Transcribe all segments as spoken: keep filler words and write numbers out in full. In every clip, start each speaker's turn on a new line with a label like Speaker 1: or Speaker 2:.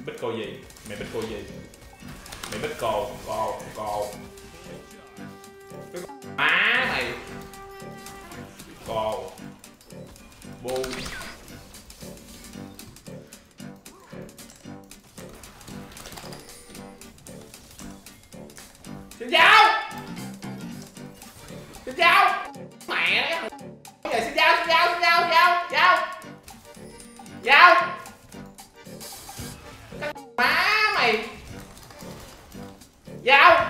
Speaker 1: bích cô gì? Mày bích cô gì? Mày bích cô, cô, cô. Cái má mày. Cô. Bu. Xin chào. Xin chào. Mẹ nó cái xin chào, xin chào, xin chào, chào, chào. Chào. Cái má mày. Chào.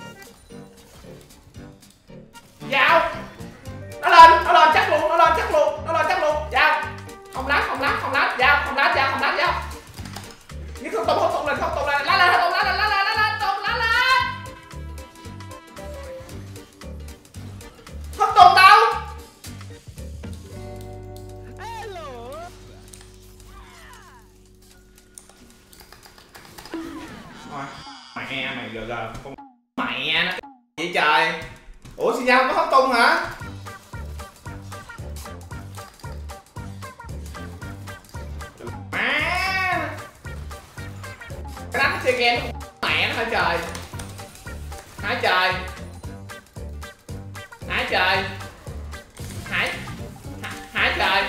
Speaker 1: Chào. Nó lên, nó lên chắc luôn, nó lên chắc luôn, nó lên chắc luôn. Chào. Không lát, không lát, không lát, chào, không lát, chào, không lát, chào. Nhưng không tung, không tung lên, không tung lên, lá lên, tung lá lên, lá lên, lá lên, tung lá lên. Không tung đâu. Thôi, mẹ mày giờ giờ con mẹ nó vậy trời. Ủa xin nhau có hot tung hả? Má cái đánh chơi game mẹ nó hả trời. Hả trời. Hả trời. Hả hả trời.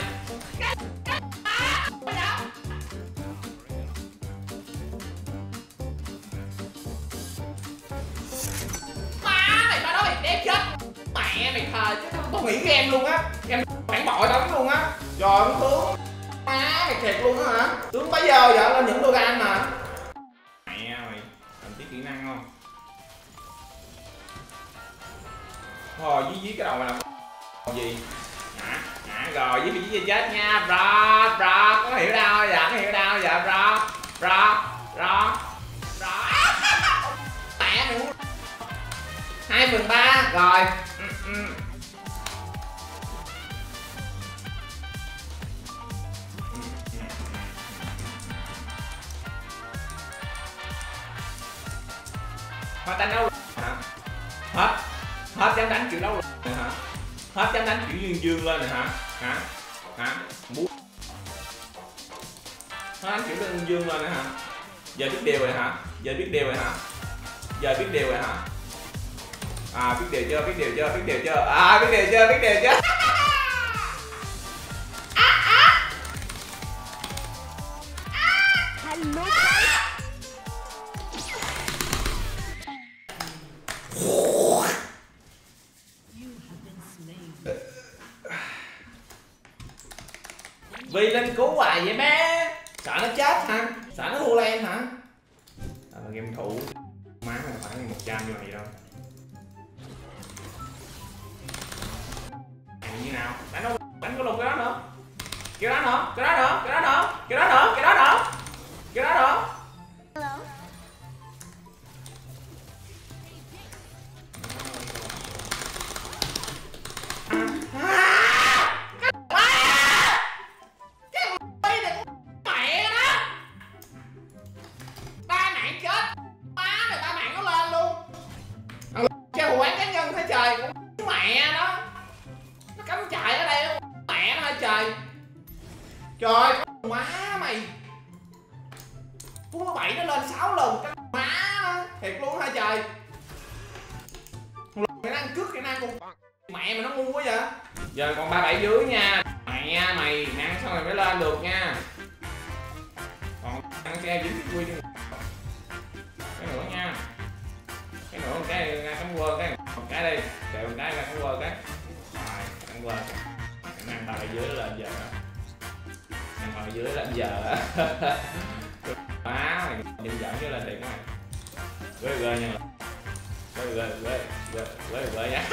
Speaker 1: Mẹ mày thờ chứ tao nghĩ game luôn á, game phản bội tao biết luôn á. Trời ơi tướng má mày thiệt luôn á hả? Tướng bây giờ vợ lên những đôi gan mà. Mẹ mày làm tí kỹ năng không? Thôi dí dí cái đầu mày làm gì? Hả? Hả rồi dí dí chết nha bro bro có hiểu đâu dạ có hiểu đâu dạ bro bro bro bro mẹ mày muốn hai phần ba rồi. Ừ, ừ. Hết đánh đấu hả? Hết hết dám đánh kiểu đấu rồi hả? Hết dám đánh kiểu dương dương lên rồi hả? Hả? Hả? Muốn hết đánh kiểu dương dương lên rồi hả? Giờ biết điều rồi hả? Giờ biết điều rồi hả? Giờ biết điều rồi hả? À biết điều chưa, biết điều chưa, biết điều chưa, à biết điều chưa, biết điều chưa.
Speaker 2: Hello.
Speaker 1: Vì lên cứu hoài vậy bé. Sợ nó chết hả? Sợ nó thua lên hả? À, game thủ má mày khoảng một trăm như vậy đâu. Như nào? Đánh nó đánh có lùng cái đó nữa. Kiểu đó nữa, cái đó nữa, cái đó nữa, cái đó nữa, cái đó nữa. Cái đó nữa.
Speaker 2: Hello.
Speaker 1: Trời má mày. Cú nó bảy nó lên sáu lần cái má nó. Thiệt luôn hả trời. Mày đang cướp cái năng con mẹ mày nó ngu quá vậy. Giờ còn ba bảy dưới nha. Mẹ mày năng xong rồi mới lên được nha. Còn ăn xe dính cái quy đi. Cái nữa nha. Cái nữa cái ra cắm quơ cái một cái đi. Chạy một cái ra cắm quơ cái. Rồi cắm quơ. Cái năng ba bảy dưới lên giờ. Ở dưới đến giờ má mày nhìn giỡn với lên điện của mày ghê ghê nha ghê ghê ghê ghê ghê ghê nha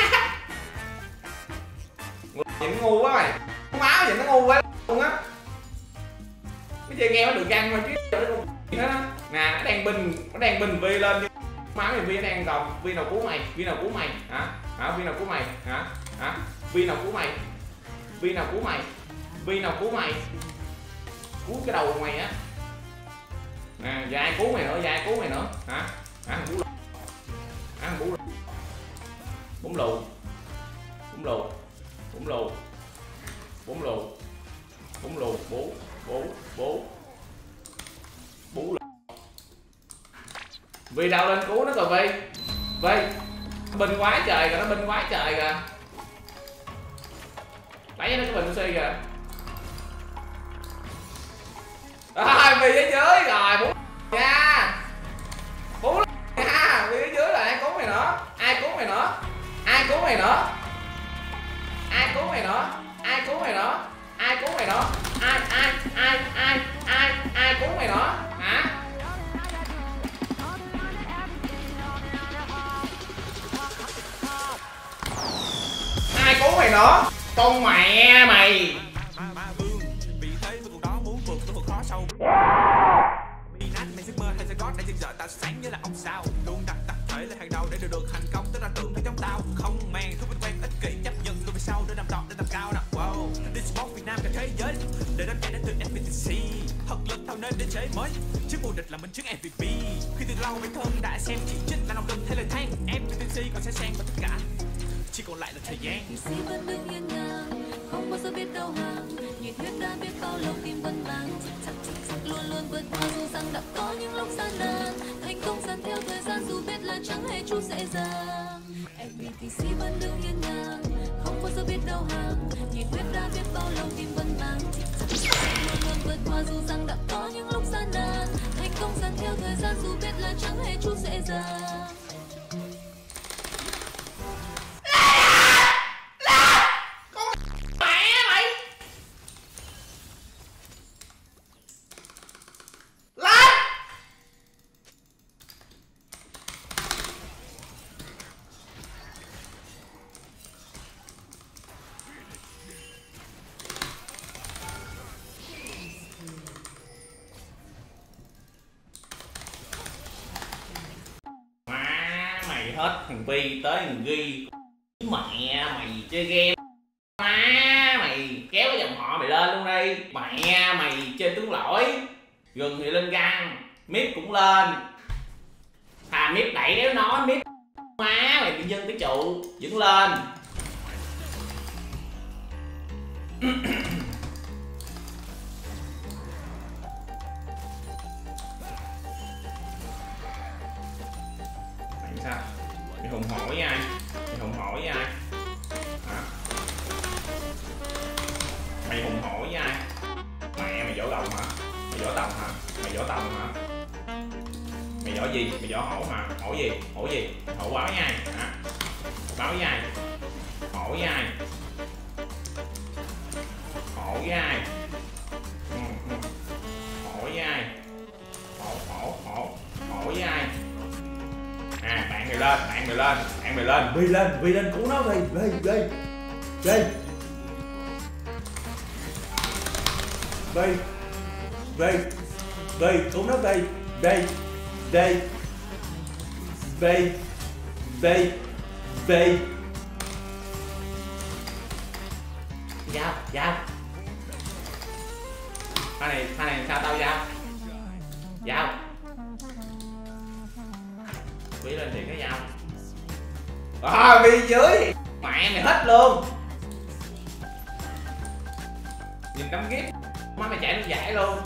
Speaker 1: nhìn ngu quá mày con máu nhìn nó ngu quá luôn á. Cái chơi game nó được găng mà chứ nó nè nó đang bình nó đang bình vi lên nhưng máu mày vi nó đang còn vi nào cứu mày vi nào cứu mày hả hả vi nào cứu mày hả hả vi nào cứu mày vi nào cứu mày vi nào cứu mày cứu cái đầu mày á. Nè giờ ai cứu mày nữa, giờ ai cứu mày nữa hả? Hả bú lù. Hả bú lù. Bún lù. Bún lù. Bún lù. Bún lù. Bún lù, bú, bú, bú. Bú lù. Vi đâu lên cứu nó rồi Vi. Vi binh quá trời kìa, nó binh quá trời kìa. Lấy cho nó cái bình oxy kìa. À, Vi ở dưới rồi, bốn nha. Bốn nha, Vi ở dưới là ai cứu mày nữa? Ai cứu mày nữa? Ai cứu mày nữa? Ai cứu mày nữa? Ai cứu mày nữa? Ai cứu mày nữa? Ai ai ai ai ai ai cứu mày nữa? Hả? Ai cứu mày nữa? Con mẹ mày.
Speaker 2: Mày giấc mơ hay sẽ có đã dừng dở ta sáng như là ông sao luôn đặt tập thể lên hàng đầu để được được thành công tới ra tưởng phải giống tao không màng thú quen ích kỷ chấp nhận luôn về sau để làm đọt để tầm cao nè wow đi sport Việt Nam cả thế giới để đánh chạy đến từ ép pê tê xê thật lực thao nên đến chế mới chiếc vô địch là minh chứng em vê pê khi từ lâu bản thân đã xem chỉ trích là lòng đừng thay lời than ép pê tê xê còn sẽ sang và tất cả chỉ còn lại là thời gian
Speaker 3: vẫn đứng yên ngang không bao giờ biết đầu hàng nhiệt huyết đã biết bao lâu tim vẫn mang chắc chắc luôn luôn vượt qua dù rằng đã có những lúc gian nan thành công dần theo thời gian dù biết là chẳng hề chút dễ dàng ép pê tê xê vẫn đứng yên ngang không bao giờ biết đầu hàng nhiệt huyết đã biết bao lâu tim vẫn mang chắc chắc luôn luôn vượt qua dù rằng đã có những lúc gian nan thành công dần theo thời gian dù biết là chẳng hề chút dễ dàng.
Speaker 1: Hết thằng Vi tới thằng Ghi mẹ mày chơi game má mày kéo cái dòng họ mày lên luôn đi mẹ mày chơi tướng lỗi gừng thì lên găng mít cũng lên thà mít đẩy kéo nó mít má mày bị dân cái trụ vẫn lên mày sao mày hùng hổ với ai? Mày hùng hổ với ai? Hả? Mày hùng hổ với ai? Mẹ mày võ đồng hả? Mày võ tòng hả? Mày võ tòng hả? Mày võ gì? Mày võ hổ hả? Hổ gì? Hổ gì? Hổ báo với ai? Hả? Báo với ai? Hổ với ai? Hổ với ai? Ừ, ừ. Hổ với ai? Hổ, hổ, hổ. Hổ với ai? À, bạn mày lên, bạn mày lên, bạn mày lên, Vi lên, Vi lên cứu nó Vi, Vi, Vi, Vi, Vi, Vi, Vi, cứu nó Vi, Vi, Vi, Vi, Vi, Vi, Giao, Giao, pha này, pha này sao tao Giao, Giao. Vi lên thì cái dao à, Vi dưới mẹ mày hết luôn nhìn tấm kiếp má mày chạy nó giải luôn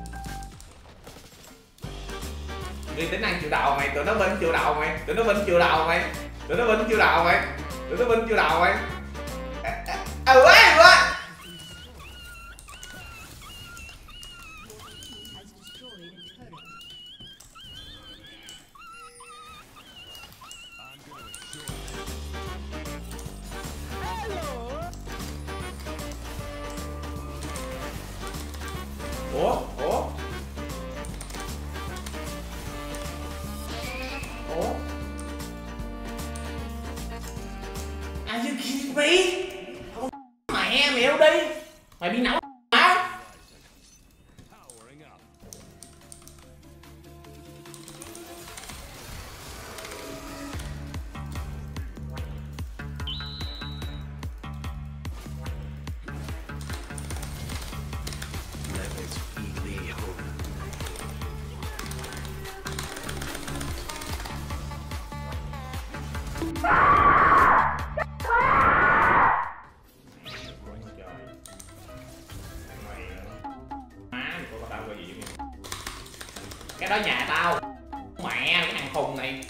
Speaker 1: Vi tính ăn chịu đầu mày tụi nó binh chịu đầu mày tụi nó binh chịu đầu mày tụi nó binh chịu đầu mày tụi nó binh chịu đầu mày ừ quá quá Ủa? Ủa? Ủa? Are you kidding me? Mẹ mày đâu đi? Mày bị não hả? Cái đó nhà tao mẹ cái thằng khùng này.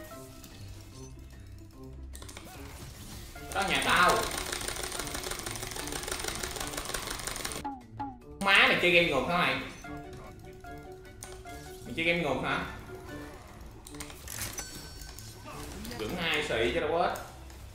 Speaker 1: Đó nhà tao. Má mày chơi game ngược hả mày? Mày chơi game ngược hả? Dưỡng hai xị chứ đâu có ít.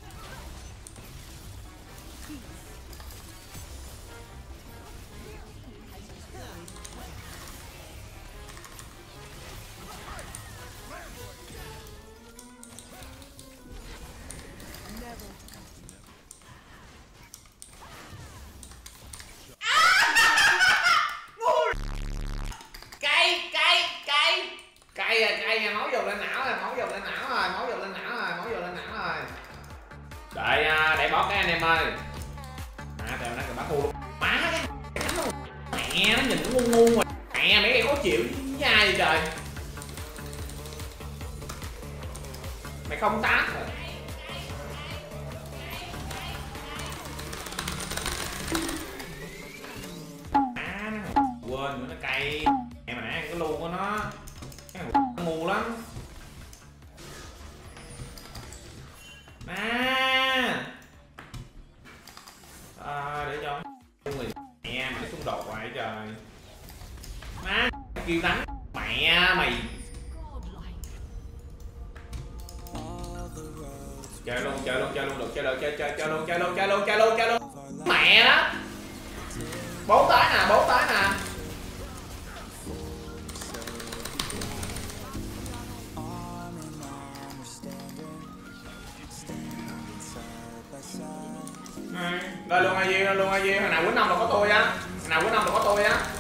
Speaker 1: Cay à, cay à, máu dồn lên não rồi, máu dồn lên não rồi, máu dồn lên não rồi, máu dồn lên não rồi. Đợi để boss cái anh em ơi. À, tao nó bắt ngu luôn. Má cái mẹ nó nhìn nó ngu ngu rồi. Mẹ mấy cái khó chịu với ai vậy trời. Mày không tát rồi. À, nó quên nữa nó cay. Mẹ mà nãy ăn cái luôn của nó. Cái thằng ngu lắm. À, à để cho người mẹ mày xung đột hoài trời. Má kêu đánh mẹ mày. Chơi luôn, chơi luôn, chơi luôn được, chơi được, chơi chơi chơi luôn, chơi luôn, chơi luôn, chơi luôn, chơi luôn. Mẹ đó. Bốn tới nè, bốn tới nè. Rồi luôn ai rồi luôn ai thằng nào quýnh ông là có tôi á, thằng nào quýnh ông là có tôi á.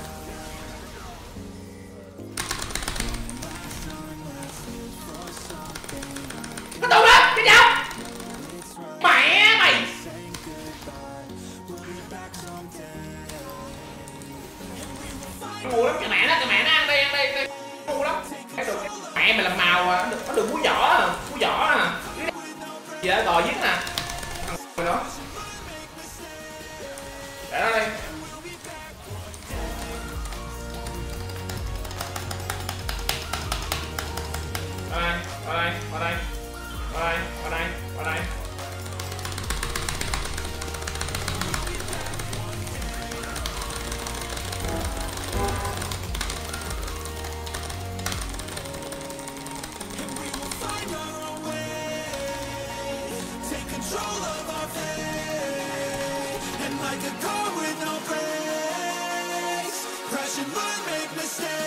Speaker 1: Có tôi đó, cái đâu? Mẹ mày. Ngu lắm, cái mẹ nó, cái mẹ nó ăn đây, ăn đây, ăn đây. Ngu lắm. Mẹ mày làm màu à, nó đừng cú vỏ à, cú vỏ à. Gì đó, gò giết nè. Thằng đó. Để nó đi. Qua đây, qua đây, qua đây. Qua đây, qua đây, qua đây.
Speaker 2: Like a car with no brakes, crash and burn, make mistakes.